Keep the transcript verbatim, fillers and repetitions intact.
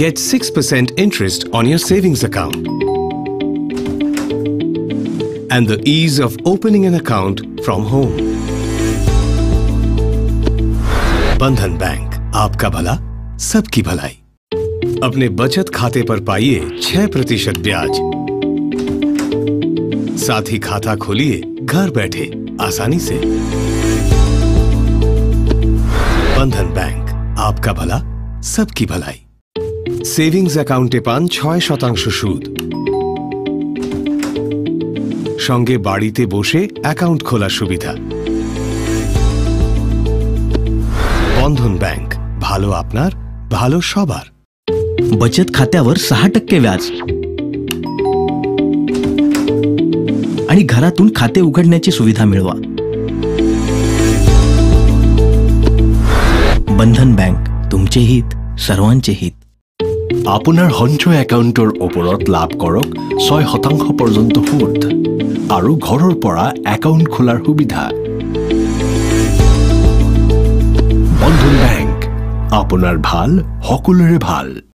Get six percent interest on your savings account. And the ease of opening an account from home. Bandhan bank, आपका भला सबकी भलाई। अपने बचत खाते पर पाइए छह प्रतिशत ब्याज। साथ ही खाता खोलिए घर बैठे आसानी से। बंधन बैंक, आपका भला सबकी भलाई। সেভিংস অ্যাকাউন্টে পান ছয় শতাংশ সুদ। সঙ্গে বাড়িতে বসে অ্যাকাউন্ট খোলার সুবিধা। বন্ধন ব্যাংক, ভালো আপনার, ভালো সবার। बचत खात्यावर सहा टक्के व्याज आणि घरातून खाते उघडण्याची सुविधा मिळवा। बंधन बैंक, तुमचे हित सर्वांचे हित। আপোনাৰ সঞ্চয় একাউণ্টৰ ওপৰত লাভ কৰক ছয় শতাংশ পৰ্যন্ত সুদ আৰু ঘৰৰ পৰা একাউণ্ট খোলাৰ সুবিধা। বন্ধন বেংক, আপোনাৰ ভাল সকলোৰে ভাল।